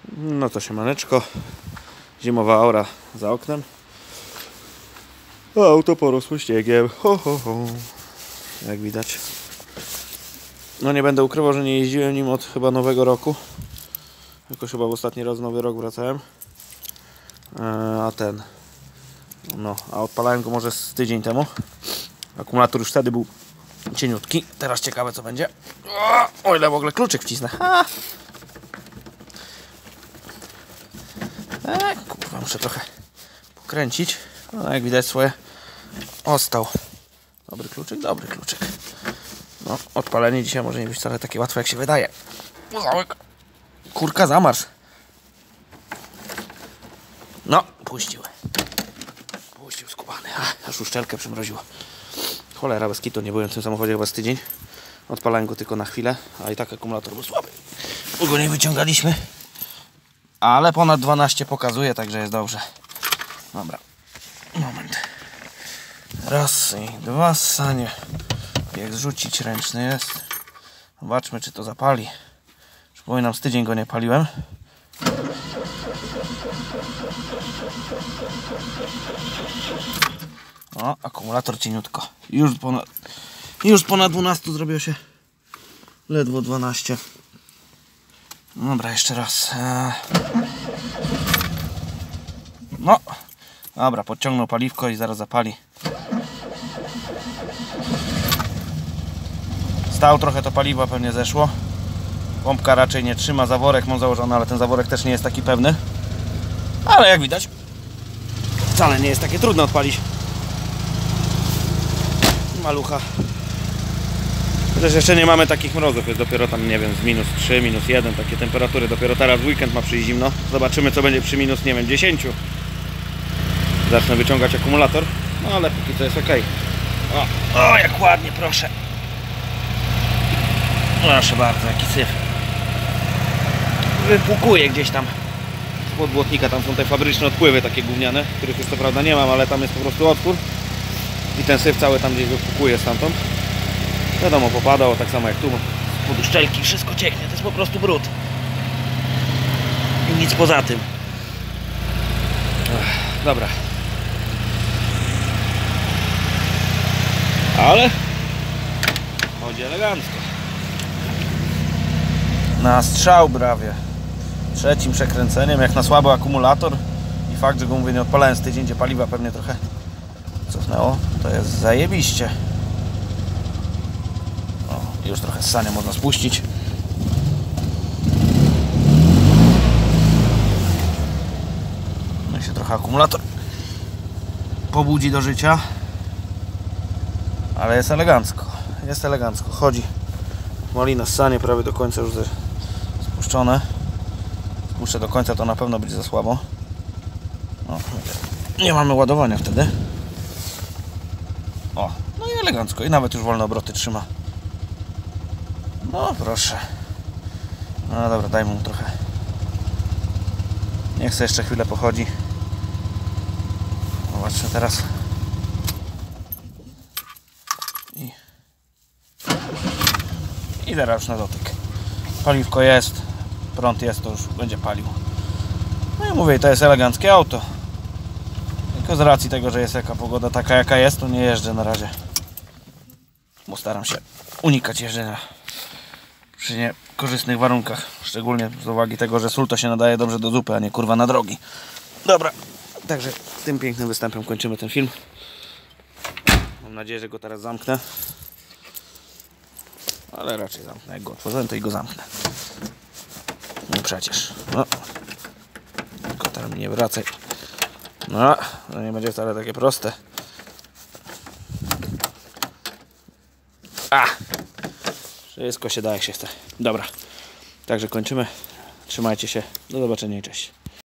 No to siemaneczko. Zimowa aura za oknem. Auto porosło śniegiem. Ho, ho, ho. Jak widać. No nie będę ukrywał, że nie jeździłem nim od chyba nowego roku. Jakoś chyba w ostatni raz nowy rok wracałem. A odpalałem go może z tydzień temu. Akumulator już wtedy był cieniutki. Teraz ciekawe co będzie. O ile w ogóle kluczyk wcisnę. Kurwa, muszę trochę pokręcić. No jak widać swoje ostał. Dobry kluczyk, dobry kluczyk. No, odpalenie dzisiaj może nie być wcale takie łatwe jak się wydaje. Kurka, zamarsz. No, puścił. Puścił skubany. Aż uszczelkę przymroziło. Cholera, bez kitu, nie byłem w tym samochodzie chyba z tydzień. Odpalałem go tylko na chwilę, a i tak akumulator był słaby. Go nie wyciągaliśmy. Ale ponad 12 pokazuje, także jest dobrze. Dobra. Moment. Raz i dwa ssanie. Jak zrzucić ręczny jest. Zobaczmy czy to zapali. Przypominam, z tydzień go nie paliłem. O, akumulator cieniutko. Już ponad 12 zrobiło się. Ledwo 12. Dobra, jeszcze raz. No. Dobra, podciągnął paliwko i zaraz zapali. Stał trochę, to paliwa pewnie zeszło. Pompka raczej nie trzyma, zaworek mam założony, ale ten zaworek też nie jest taki pewny. Ale jak widać, wcale nie jest takie trudne odpalić. Malucha. Chociaż jeszcze nie mamy takich mrozów, jest dopiero tam, nie wiem, z minus 3, minus 1, takie temperatury. Dopiero teraz w weekend ma przyjść zimno. Zobaczymy co będzie przy minus, nie wiem, 10. Zacznę wyciągać akumulator, no ale póki co jest ok. O, jak ładnie, proszę. Proszę bardzo, jaki syf. Wypłukuje gdzieś tam spod błotnika, tam są te fabryczne odpływy takie gówniane, których już co prawda nie mam, ale tam jest po prostu otwór. I ten syf cały tam gdzieś wypłukuje stamtąd. Wiadomo, popadało, tak samo jak tu. Spod uszczelki wszystko cieknie, to jest po prostu brud. I nic poza tym. Dobra. Ale chodzi elegancko. Na strzał prawie. Trzecim przekręceniem, jak na słaby akumulator i fakt, że go mówię nie odpalałem z tydzień, gdzie paliwa pewnie trochę cofnęło, to jest zajebiście. O, już trochę ssania można spuścić. No i się trochę akumulator pobudzi do życia. Ale jest elegancko. Jest elegancko. Chodzi. Malina ssanie prawie do końca już spuszczone. Spuszczę do końca, to na pewno będzie za słabo. No, nie mamy ładowania wtedy. O, no i elegancko. I nawet już wolne obroty trzyma. No proszę. No dobra, dajmy mu trochę. Niech sobie jeszcze chwilę pochodzi. Zobaczmy teraz. I teraz już na dotyk. Paliwko jest, prąd jest, to już będzie palił. No i mówię, to jest eleganckie auto. Tylko z racji tego, że jest jaka pogoda taka jaka jest, to nie jeżdżę na razie. Bo staram się unikać jeżdżenia przy niekorzystnych warunkach. Szczególnie z uwagi tego, że sól to się nadaje dobrze do zupy, a nie kurwa na drogi. Dobra, także tym pięknym występem kończymy ten film. Mam nadzieję, że go teraz zamknę. Ale raczej zamknę. Jak go otworzyłem, to i go zamknę. No przecież. No. Tylko teraz mi nie wracaj. No, to nie będzie wcale takie proste. Wszystko się da jak się chce. Dobra. Także kończymy. Trzymajcie się. Do zobaczenia i cześć.